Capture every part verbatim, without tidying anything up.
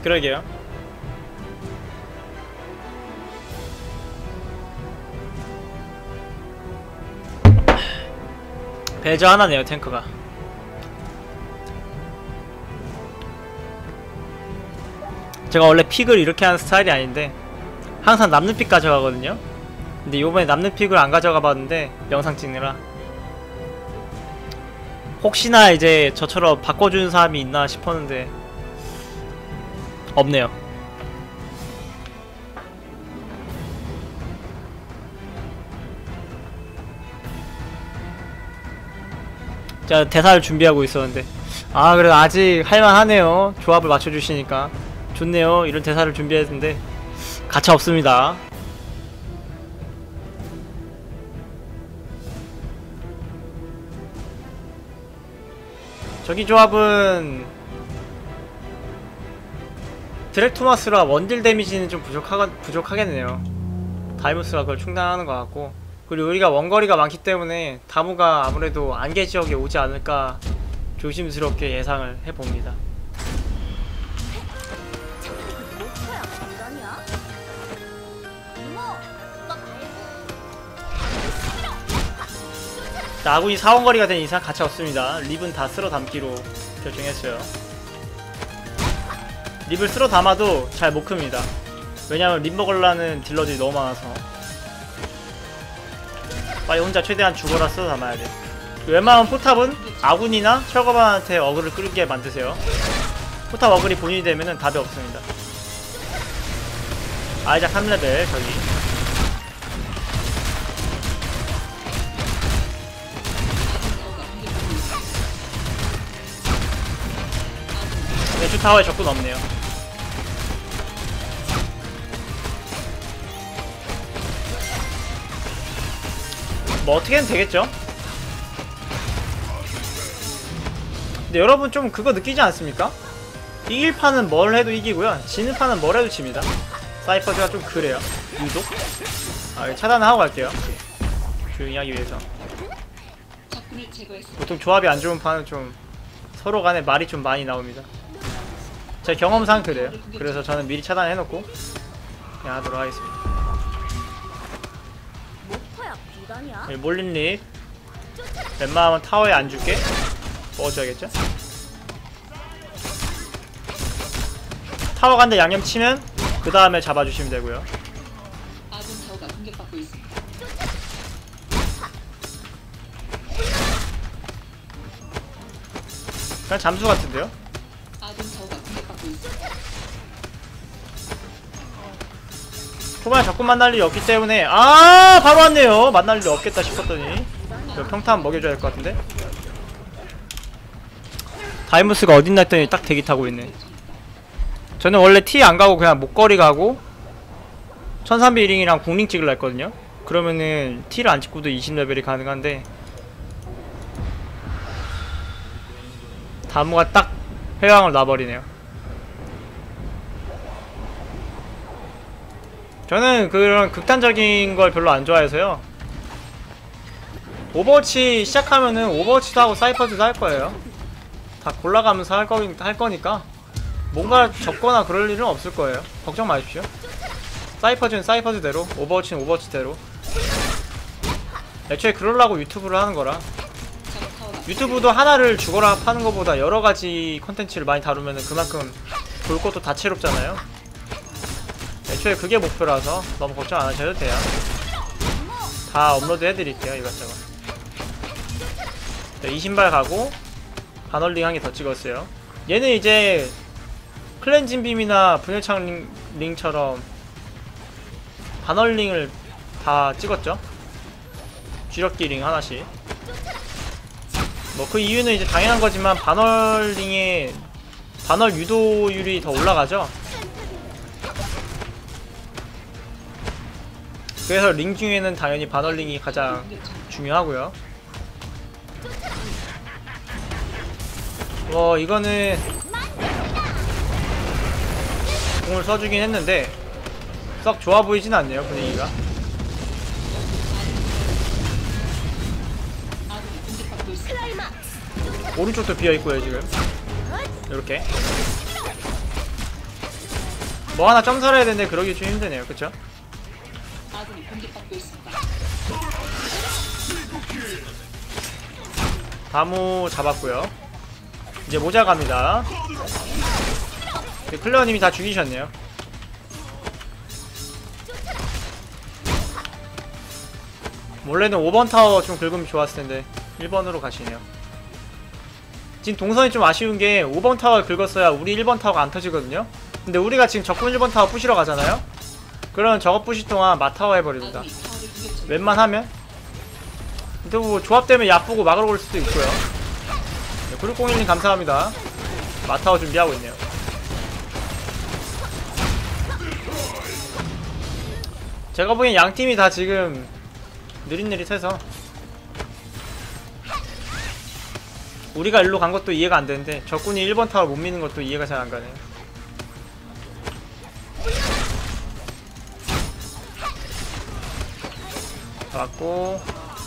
그러게요. 배저 하나네요 탱커가. 제가 원래 픽을 이렇게 하는 스타일이 아닌데 항상 남는 픽 가져가거든요. 근데 요번에 남는 픽을 안 가져가 봤는데 영상 찍느라 혹시나 이제 저처럼 바꿔주는 사람이 있나 싶었는데 없네요. 제가 대사를 준비하고 있었는데 아 그래도 아직 할만하네요. 조합을 맞춰주시니까 좋네요. 이런 대사를 준비했는데 가차 없습니다. 저기 조합은 드랙 토마스라 원딜 데미지는 좀 부족하, 부족하겠네요. 다이무스가 그걸 충당하는 것 같고, 그리고 우리가 원거리가 많기 때문에 다무가 아무래도 안개 지역에 오지 않을까 조심스럽게 예상을 해봅니다. 아군이 사원거리가 된 이상 가차 없습니다. 립은 다 쓸어 담기로 결정했어요. 립을 쓸어 담아도 잘 못 큽니다. 왜냐면 립 먹으려는 딜러들이 너무 많아서 빨리 혼자 최대한 죽어라 쓸어 담아야 돼. 웬만한 포탑은 아군이나 철거반한테 어그를 끌게 만드세요. 포탑 어그리 본인이 되면은 답이 없습니다. 아이작 삼 레벨 저기 왼쪽 타워에 적군 없네요. 뭐 어떻게든 되겠죠? 근데 여러분 좀 그거 느끼지 않습니까? 이길 판은 뭘 해도 이기고요 지는 판은 뭘 해도 집니다. 사이퍼즈가 좀 그래요. 유독 아, 차단을 하고 갈게요. 조용히 하기 위해서. 보통 조합이 안 좋은 판은 좀 서로 간에 말이 좀 많이 나옵니다. 제 경험상 그래요. 그래서 저는 미리 차단해놓고 그냥 하도록 하겠습니다. 여기 몰린 립 웬만하면 타워에 안 줄게. 먹어줘야겠죠? 타워 간데 양념 치면 그 다음에 잡아주시면 되고요. 그냥 잠수 같은데요? 초반에 적군 만날 일이 없기 때문에 아 바로 왔네요. 만날 일이 없겠다 싶었더니 평탄 먹여줘야 할 것 같은데. 다이무스가 어딨나 했더니 딱 대기 타고 있네. 저는 원래 T 안가고 그냥 목걸이 가고 천삼백 링이랑 궁링 찍으려 했거든요. 그러면은 T를 안 찍고도 이십 레벨이 가능한데 다무가 딱 회왕을 놔버리네요. 저는 그런 극단적인 걸 별로 안 좋아해서요. 오버워치 시작하면은 오버워치도 하고 사이퍼즈도 할 거예요. 다 골라가면서 할, 거, 할 거니까 뭔가 적거나 그럴 일은 없을 거예요. 걱정 마십시오. 사이퍼즈는 사이퍼즈대로, 오버워치는 오버워치대로. 애초에 그러려고 유튜브를 하는 거라. 유튜브도 하나를 죽어라 파는 것보다 여러가지 콘텐츠를 많이 다루면은 그만큼 볼 것도 다채롭잖아요. 애초에 그게 목표라서 너무 걱정 안 하셔도 돼요. 다 업로드 해드릴게요 이것저것. 네, 이 신발 가고 반월링 한 개 더 찍었어요. 얘는 이제 클렌징 빔이나 분열창 링, 링처럼 반월링을 다 찍었죠. 쥐럭기 링 하나씩. 뭐 그 이유는 이제 당연한 거지만 반월링의 반월 유도율이 더 올라가죠. 그래서 링 중에는 당연히 반월링이 가장 중요하고요. 뭐 이거는 공을 써주긴 했는데 썩 좋아 보이진 않네요 분위기가. 오른쪽도 비어있고요 지금. 요렇게 뭐 하나 점 살아야 되는데 그러기 좀 힘드네요. 그쵸? 아군이 공격받고 있습니다. 다무 잡았고요. 이제 모자 갑니다. 클레어님이 다 죽이셨네요. 원래는 오 번 타워 좀 긁으면 좋았을텐데 일 번으로 가시네요. 지금 동선이 좀 아쉬운게 오 번 타워를 긁었어야 우리 일 번 타워가 안 터지거든요. 근데 우리가 지금 적군 일 번 타워 부시러 가잖아요. 그러면 저거 부실 동안 마타워 해버립니다. 아군이 타워를 공격 중. 웬만하면. 근데 뭐 조합되면 야쁘고 막으러 올 수도 있고요. 네, 구육공일님 감사합니다. 마타워 준비하고 있네요. 제가 보기엔 양팀이 다 지금 느릿느릿해서 우리가 일로 간 것도 이해가 안 되는데 적군이 일 번 타워 못 미는 것도 이해가 잘 안 가네요. 맞고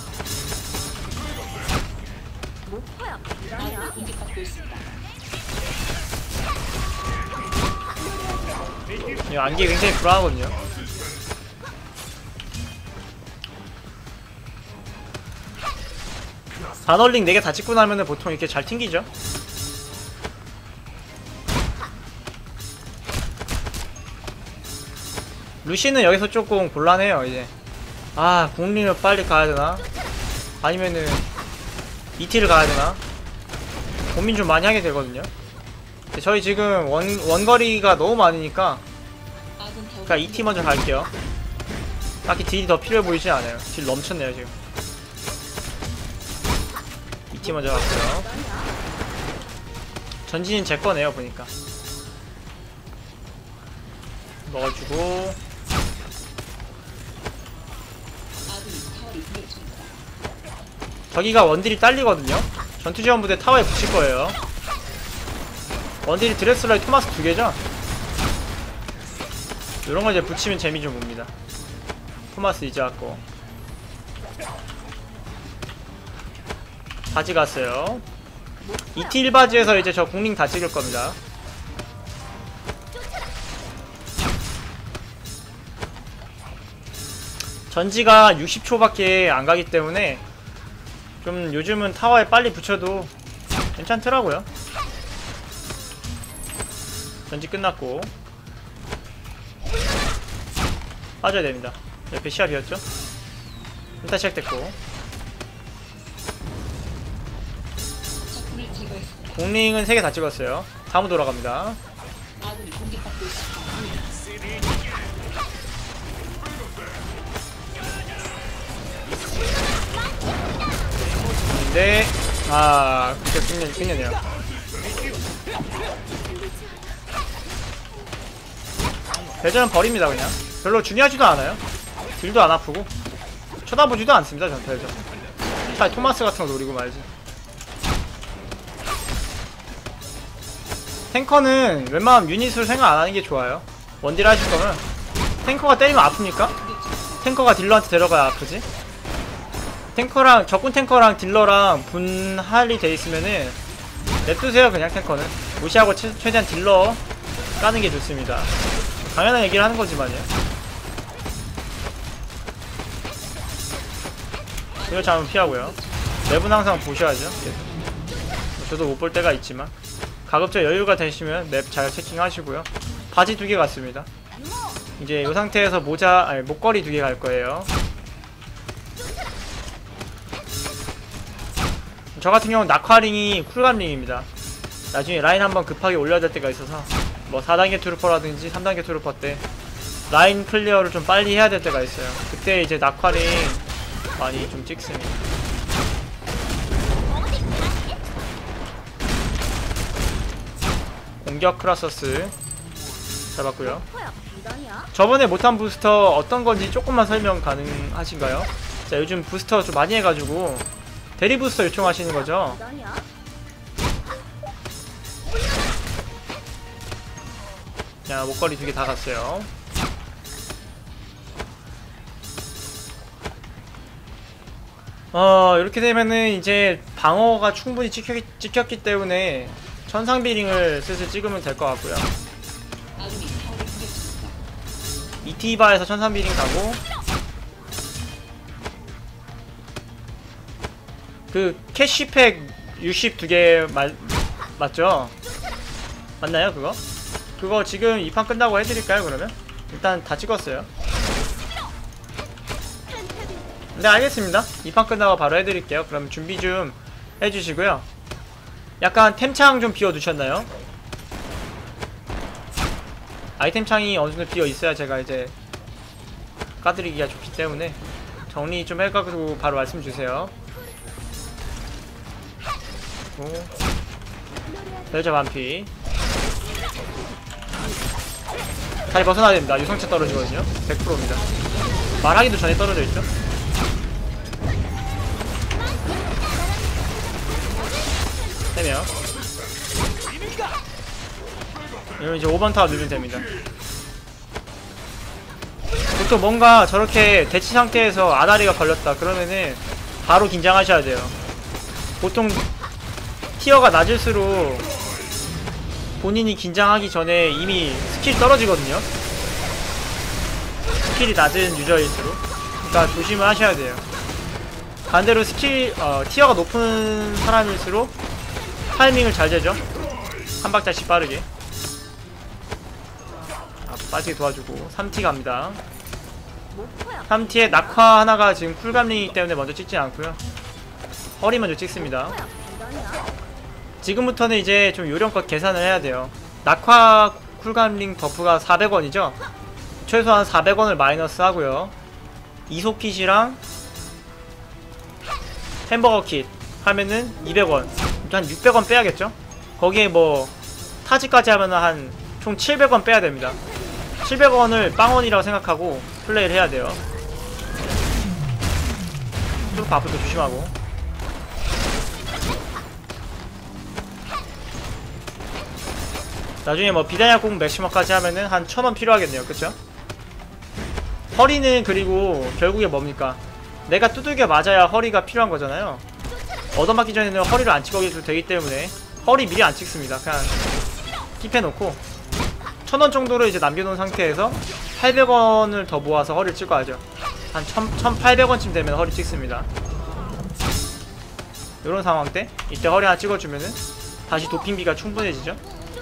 아군이 공격받고 있습니다. 이 안개 굉장히 불안하거든요. 바널링 네 개 다 찍고 나면은 보통 이렇게 잘 튕기죠? 루시는 여기서 조금 곤란해요, 이제. 아, 공링을 빨리 가야되나? 아니면은 이티를 가야되나? 고민 좀 많이 하게 되거든요. 근데 저희 지금 원, 원거리가 너무 많으니까 아군 타워. 그냥 이티 먼저 갈게요. 딱히 딜이 더 필요해 보이지 않아요. 딜 넘쳤네요, 지금. 이티 먼저 갔고요. 전진은 제 거네요, 보니까. 먹어주고. 아군이 타워를 공격 중입니다. 저기가 원딜이 딸리거든요. 전투지원부대 타워에 붙일 거예요. 원딜이 드레슬러에 토마스 두 개죠? 요런 거 이제 붙이면 재미 좀 봅니다. 토마스 이제 왔고. 바지 갔어요. 이티 일 바지에서 이제 저 공링 다 찍을 겁니다. 전지가 육십 초밖에 안 가기 때문에 좀 요즘은 타워에 빨리 붙여도 괜찮더라고요. 전지 끝났고 빠져야 됩니다. 옆에 시합이었죠? 일단 시작됐고 적군을 제거했습니다. 공링은 세 개 다 찍었어요. 다음 돌아갑니다. 아군이 공격받고 있습니다. 근데 아 그렇게 끝내, 끝내네요. 대전은 버립니다. 그냥 별로 중요하지도 않아요. 딜도 안 아프고 쳐다보지도 않습니다. 전 대전 차라리 토마스 같은 거 노리고 말지. 탱커는 웬만하면 유닛을 생각 안 하는 게 좋아요. 원딜 하실 거면 탱커가 때리면 아픕니까? 탱커가 딜러한테 데려가야 아프지? 탱커랑 적군 탱커랑 딜러랑 분할이 돼 있으면은 냅두세요. 그냥 탱커는 무시하고 최, 최대한 딜러 까는 게 좋습니다. 당연한 얘기를 하는 거지만요. 이거 잘못 피하고요. 맵은 항상 보셔야죠. 계속. 저도 못 볼 때가 있지만 가급적 여유가 되시면 맵 잘 체킹하시고요. 바지 두 개 갔습니다. 이제 이 상태에서 모자 아니 목걸이 두 개 갈 거예요. 저 같은 경우는 낙화링이 쿨감링입니다. 나중에 라인 한번 급하게 올려야 될 때가 있어서 뭐 사 단계 트루퍼라든지 삼 단계 트루퍼 때 라인 클리어를 좀 빨리 해야 될 때가 있어요. 그때 이제 낙화링 많이 좀 찍습니다. 공격 크라서스 잡았고요. 저번에 못한 부스터 어떤 건지 조금만 설명 가능하신가요? 자, 요즘 부스터 좀 많이 해가지고 대리 부스터 요청하시는 거죠? 자, 목걸이 두 개 다 갔어요. 어, 이렇게 되면은 이제 방어가 충분히 찍혔기, 찍혔기 때문에 천상비링을 슬슬 찍으면 될 것 같고요. 아군이 타워를 공격 중입니다. 이티바에서 천삼비링 가고 그 캐시팩 육십이 개 맞죠? 맞나요 그거? 그거 지금 이 판 끝나고 해드릴까요 그러면? 일단 다 찍었어요. 네 알겠습니다. 이 판 끝나고 바로 해드릴게요. 그럼 준비 좀 해주시고요. 약간 템창 좀 비워두셨나요? 아이템 창이 어느정도 비어있어야 제가 이제 까드리기가 좋기 때문에 정리 좀 해가지고 바로 말씀주세요. 벨저 반피 다시 벗어나야 됩니다. 유성체 떨어지거든요. 백 퍼센트입니다. 말하기도 전에 떨어져 있죠. 세 명. 이러면 이제 오 번 타워 누르면 됩니다. 보통 뭔가 저렇게 대치 상태에서 아다리가 걸렸다 그러면은 바로 긴장하셔야 돼요. 보통 티어가 낮을수록 본인이 긴장하기 전에 이미 스킬 떨어지거든요. 스킬이 낮은 유저일수록. 그러니까 조심을 하셔야 돼요. 반대로 스킬 어, 티어가 높은 사람일수록 타이밍을 잘 재죠. 한 박자씩 빠르게. 아, 빠지게 도와주고 삼 티 갑니다. 삼 티에 낙화 하나가 지금 쿨감링이기 때문에 먼저 찍진 않고요. 허리 먼저 찍습니다. 지금부터는 이제 좀 요령껏 계산을 해야 돼요. 낙화 쿨감링 버프가 사백 원이죠? 최소한 사백 원을 마이너스 하고요. 이소킷이랑 햄버거 킷 하면은 이백 원. 한 육백 원 빼야겠죠? 거기에 뭐 타지까지 하면은 한 총 칠백 원 빼야 됩니다. 칠백 원을 빵원이라고 생각하고 플레이를 해야 돼요. 트루프 앞으로 조심하고. 나중에 뭐 비단약국 맥시머까지 하면은 한 천 원 필요하겠네요. 그쵸? 허리는 그리고 결국에 뭡니까? 내가 두들겨 맞아야 허리가 필요한 거잖아요. 얻어맞기 전에는 허리를 안 찍어도 되기 때문에 허리 미리 안 찍습니다. 그냥 킵해놓고 천 원 정도를 이제 남겨놓은 상태에서 팔백 원을 더 모아서 허리를 찍어야죠. 한 천팔백 원쯤 되면 허리 찍습니다. 요런 상황 때 이때 허리 하나 찍어주면은 다시 도핑비가 충분해지죠.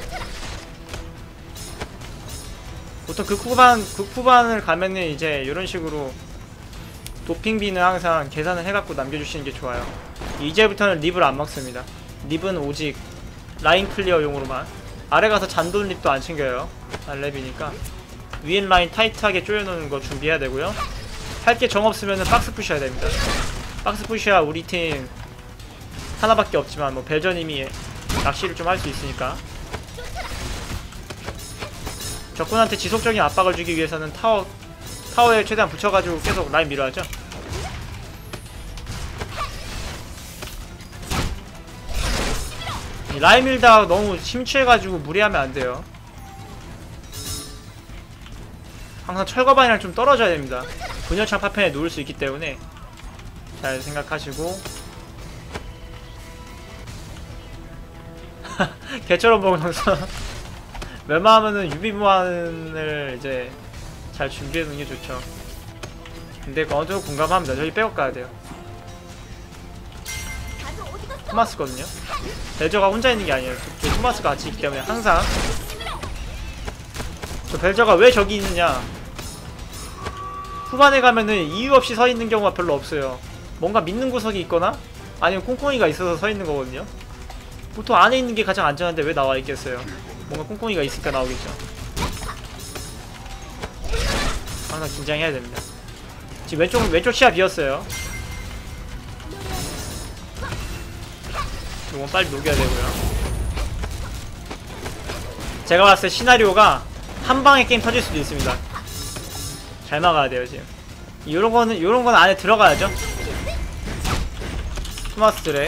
보통 극 후반, 극 후반을 가면은 이제 요런 식으로 도핑비는 항상 계산을 해갖고 남겨주시는 게 좋아요. 이제부터는 립을 안 먹습니다. 립은 오직 라인 클리어용으로만. 아래 가서 잔돈 립도 안 챙겨요. 알렙이니까. 위엔 라인 타이트하게 조여놓는 거 준비해야 되고요. 할 게 정 없으면은 박스 푸셔야 됩니다. 박스 푸셔야 우리 팀 하나밖에 없지만 뭐 벨저님이 낚시를 좀 할 수 있으니까. 적군한테 지속적인 압박을 주기 위해서는 타워, 타워에 최대한 붙여가지고 계속 라인 밀어야죠. 라인 밀다가 너무 심취해가지고 무리하면 안 돼요. 항상 철거반이랑 좀 떨어져야 됩니다. 분열창 파편에 놓을 수 있기 때문에 잘 생각하시고. 개처럼 먹은 선수. 웬만하면은 유비무한을 이제 잘 준비해놓는 게 좋죠. 근데 어느 정도 공감합니다. 저희 백업 가야 돼요. 토마스거든요. 벨저가 혼자 있는 게 아니에요. 저 토마스가 같이 있기 때문에 항상. 저 벨저가 왜 저기 있느냐. 후반에 가면은 이유 없이 서 있는 경우가 별로 없어요. 뭔가 믿는 구석이 있거나 아니면 콩콩이가 있어서 서 있는 거거든요. 보통 안에 있는 게 가장 안전한데 왜 나와 있겠어요. 뭔가 콩콩이가 있으니까 나오겠죠. 항상 긴장해야 됩니다. 지금 왼쪽 왼쪽 시야 비었어요. 이건 빨리 녹여야 되고요. 제가 봤을 때 시나리오가 한 방에 게임 터질 수도 있습니다. 잘 막아야 돼요 지금. 요런 거는 요런 건 안에 들어가야죠. 토마스 드랙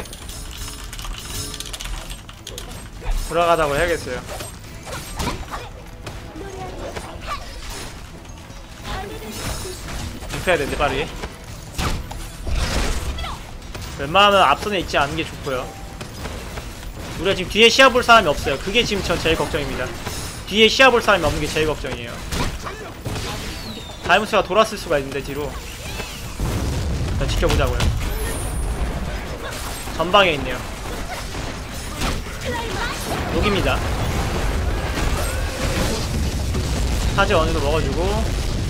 들어가다고 해야겠어요. 눕혀야 되는데 빠르게. 웬만하면 앞선에 있지 않은 게 좋고요. 우리가 지금 뒤에 시야 볼 사람이 없어요. 그게 지금 전 제일 걱정입니다. 뒤에 시야 볼 사람이 없는 게 제일 걱정이에요. 다이무스가 돌았을 수가 있는데 뒤로 일단 지켜보자고요. 전방에 있네요. 여기입니다. 타지 어느 정도 먹어주고,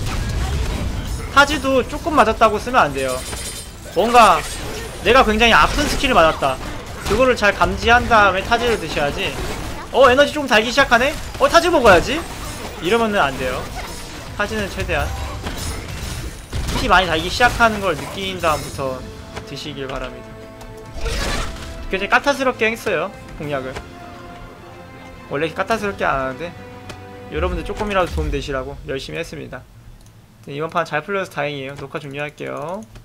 타지도 조금 맞았다고 쓰면 안 돼요. 뭔가 내가 굉장히 아픈 스킬을 맞았다, 그거를 잘 감지한 다음에 타지를 드셔야지. 어 에너지 좀 달기 시작하네? 어 타지 먹어야지? 이러면은 안 돼요. 타지는 최대한 피 많이 달기 시작하는 걸 느낀 다음부터 드시길 바랍니다. 굉장히 까탈스럽게 했어요, 공략을. 원래 이렇게 까탈스럽게 안 하는데 여러분들 조금이라도 도움 되시라고 열심히 했습니다. 이번 판 잘 풀려서 다행이에요. 녹화 종료할게요.